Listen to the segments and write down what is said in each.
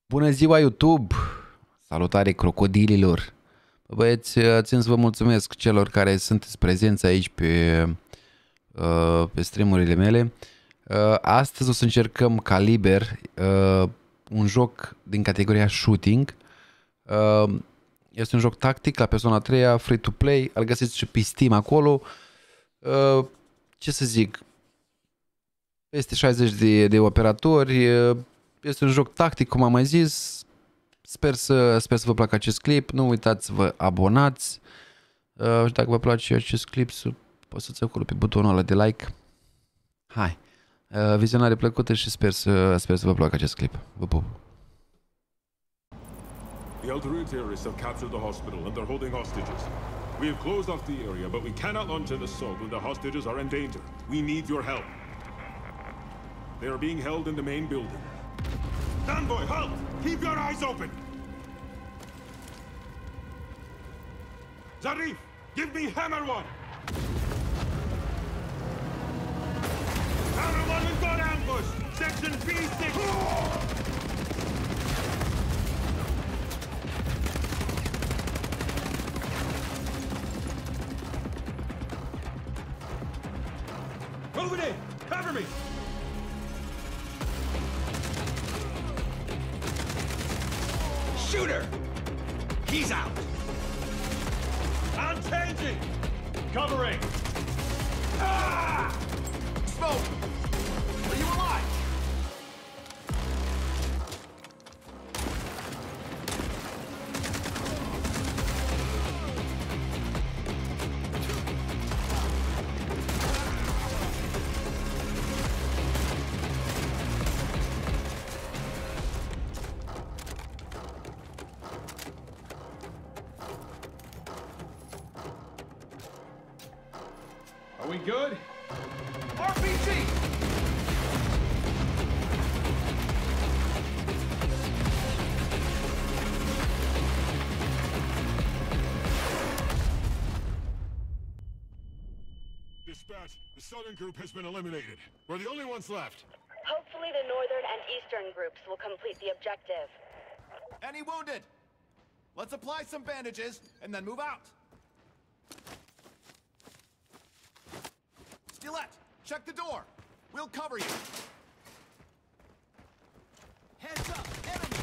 Bună ziua, YouTube! Salutare crocodililor! Băieți, țin să vă mulțumesc celor care sunteți prezenți aici pe streamurile mele. Astăzi o să încercăm Caliber, un joc din categoria shooting. Este un joc tactic la persoana a treia, free-to-play, îl găsiți și pe Steam acolo. Ce să zic, peste 60 de operatori, este un joc tactic, cum am mai zis. Sper să vă placă acest clip. Nu uitați să vă abonați. Și dacă vă place acest clip, apăsați acolo pe butonul ăla de like. Hai! Vizionare plăcută și sper să vă placă acest clip. Vă pup! The Elderly terrorists have captured the hospital and they're holding hostages. We have closed off the area, but we cannot launch an assault when the hostages are in danger. We need your help. They are being held in the main building. Fanboy, halt! Keep your eyes open! Zarif, give me Hammer One! Hammer One has got ambushed! Section B6! Moving in! Cover me! Shooter! He's out! I'm changing! Covering! Ah! Smoke! Are you alive? Are we good? RPG! Dispatch, the southern group has been eliminated. We're the only ones left. Hopefully the northern and eastern groups will complete the objective. Any wounded? Let's apply some bandages and then move out. Gillette, check the door. We'll cover you. Heads up, enemy!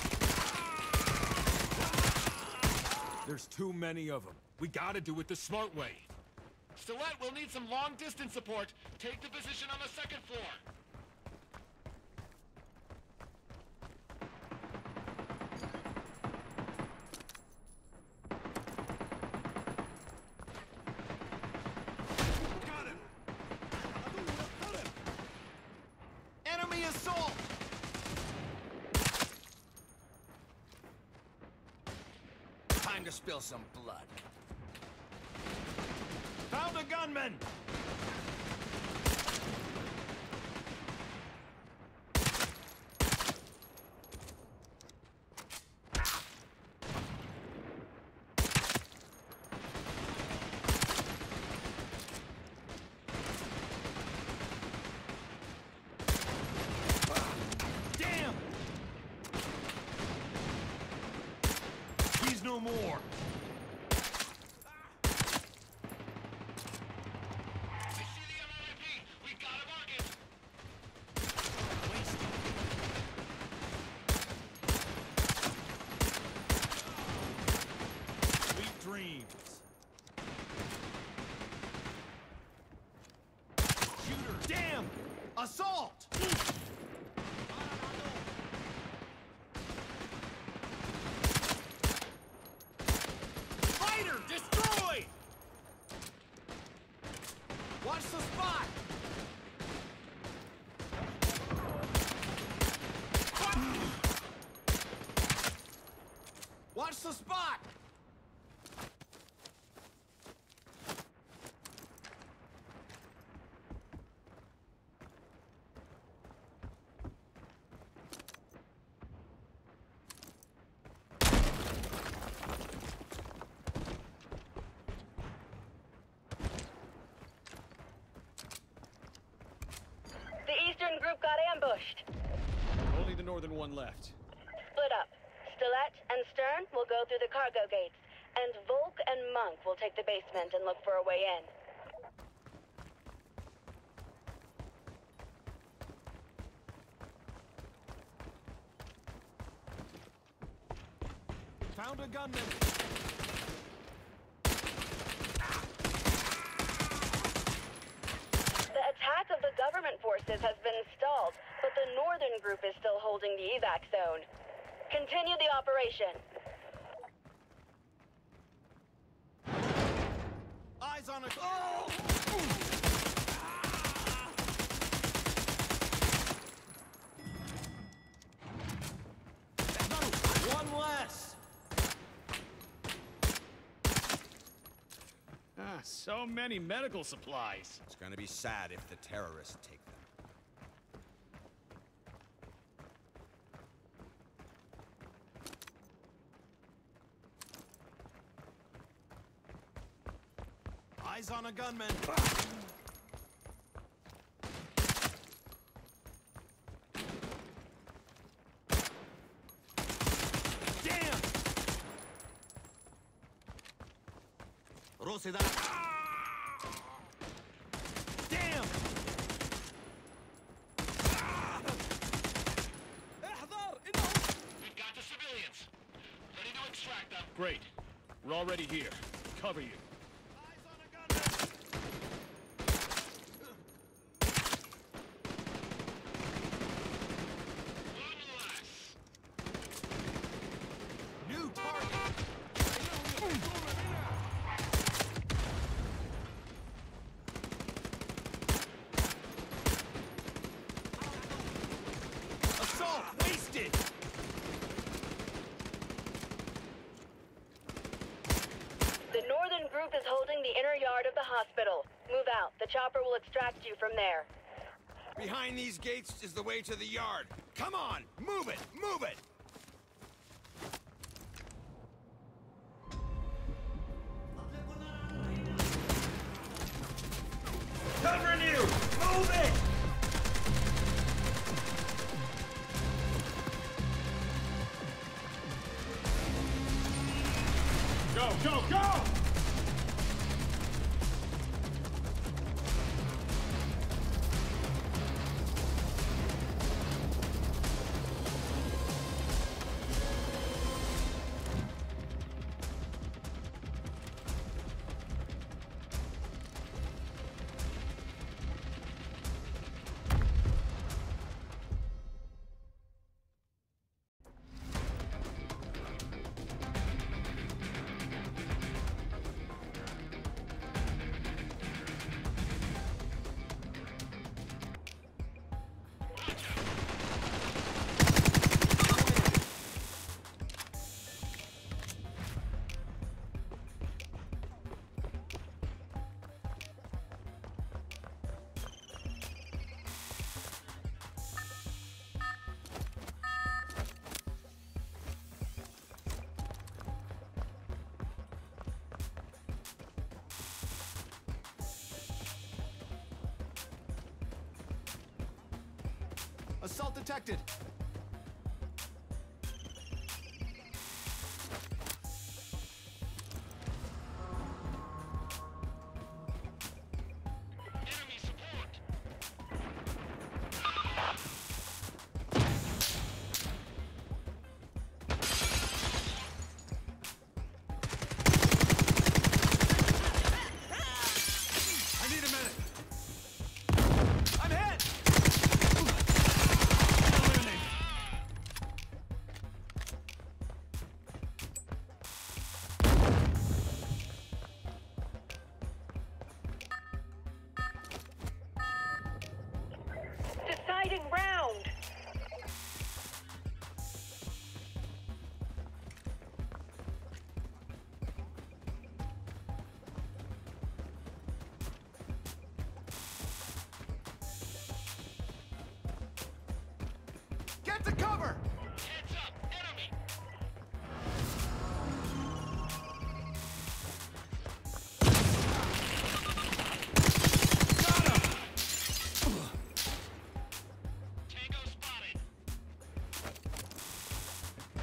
There's too many of them. We gotta do it the smart way. Gillette will need some long-distance support. Take the position on the second floor. Enemy assault! Time to spill some blood. Found a gunman! No more. I see the MIP. We got him on it. Sweet dreams. Shooter, damn! Assault! Destroy! Watch the spot! Watch the spot! The eastern group got ambushed. Only the northern one left. split up. Stilette and Stern will go through the cargo gates, and Volk and Monk will take the basement and look for a way in. Found a gunman. The attack of the government forces has been stalled, but the Northern Group is still holding the evac zone. Continue the operation. Eyes on a... Oh! One less. So many medical supplies. It's gonna be sad if the terrorists take them. Eyes on a gunman. Damn! Rosida. Damn! We've got the civilians. Ready to extract them. Great. We're already here. Cover you. Eyes on a gunman. One less. New target. Assault wasted. The Northern Group is holding the inner yard of the hospital. Move out. The chopper will extract you from there. Behind these gates is the way to the yard. Come on, move it, move it! Covering you! Move it! Go, go, go! Assault detected. Enemy support. I need a minute. I'm hit. Eliminate. Deciding round. Get to cover. Heads up, enemy. Got him. Tango spotted.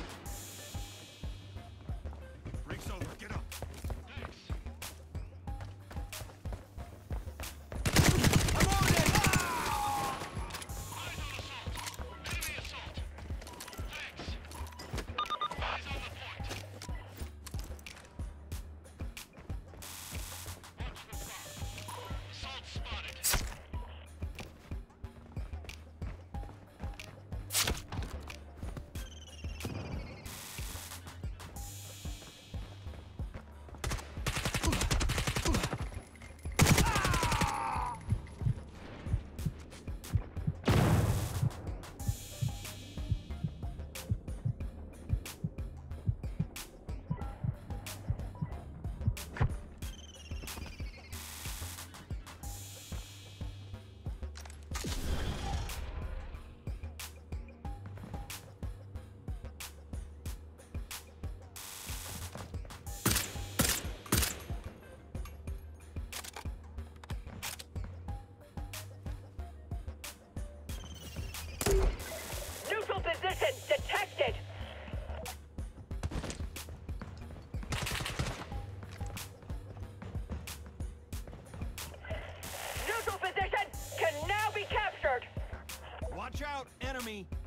me.